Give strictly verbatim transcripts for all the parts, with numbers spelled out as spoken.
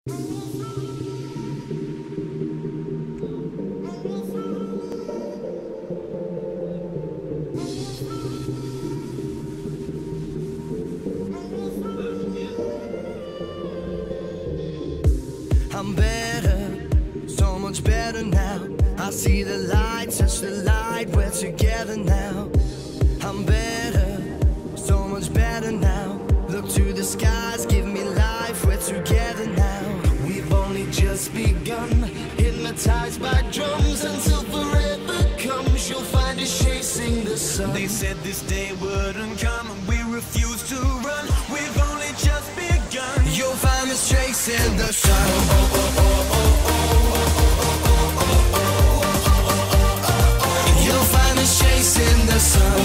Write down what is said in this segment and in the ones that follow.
I'm better, so much better now. I see the light, touch the light, we're together now. I'm better, so much better now. Look to the skies, give me life, we're together now. We've only just begun, hypnotized by drums until forever comes. You'll find us chasing the sun. They said this day wouldn't come and we refuse to run. We've only just begun. You'll find us chasing the sun. You'll find us chasing the sun.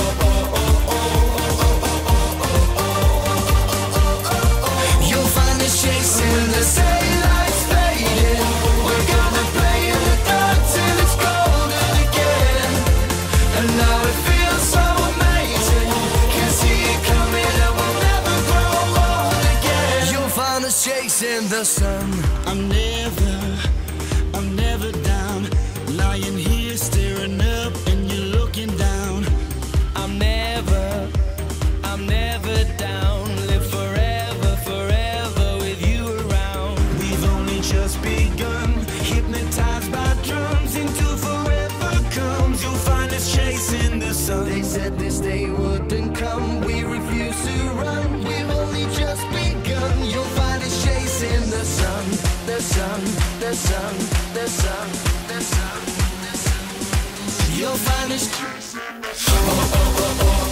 You'll find us chasing the sun. Daylight's fading. We're gonna play in the dark till it's golden again. And now it feels so amazing. Can see it coming and we'll never grow old again. You'll find us chasing the sun. I'm never, I'm never down. Lying here staring up and you're looking down. I'm never, I'm never down. Live forever, forever with you around. We've only just begun, hypnotized by drums until forever comes. You'll find us chasing the sun. They said this day wouldn't come, we refuse to run. We've only just begun. You'll find us chasing the sun, the sun, the sun, the sun, the sun, the sun. You'll find us chasing the sun.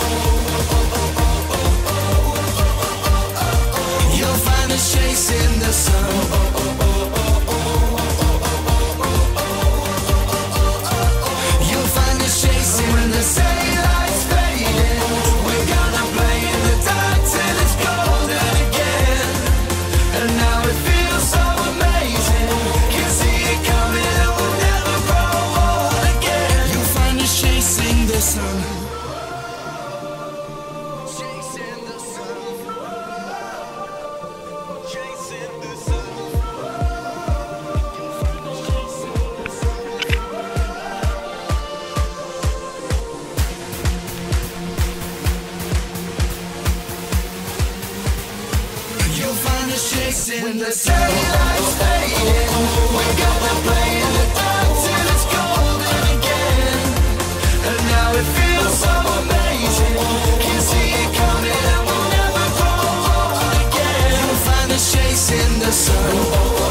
You'll find us chasing the sun. You'll find us chasing the sun. Daylight's fading. We're gonna play in the dark till it's golden again. And now it feels so amazing. Can see it coming and we'll never grow old again. You'll find us chasing the sun. Chasing the sun. Chasing the sun. You'll find us chasing the sun. Daylight's fading. We're gonna play in the dark till it's golden again. And now it feels so amazing. Can see it coming and we'll never grow old again. You'll find us chasing the sun.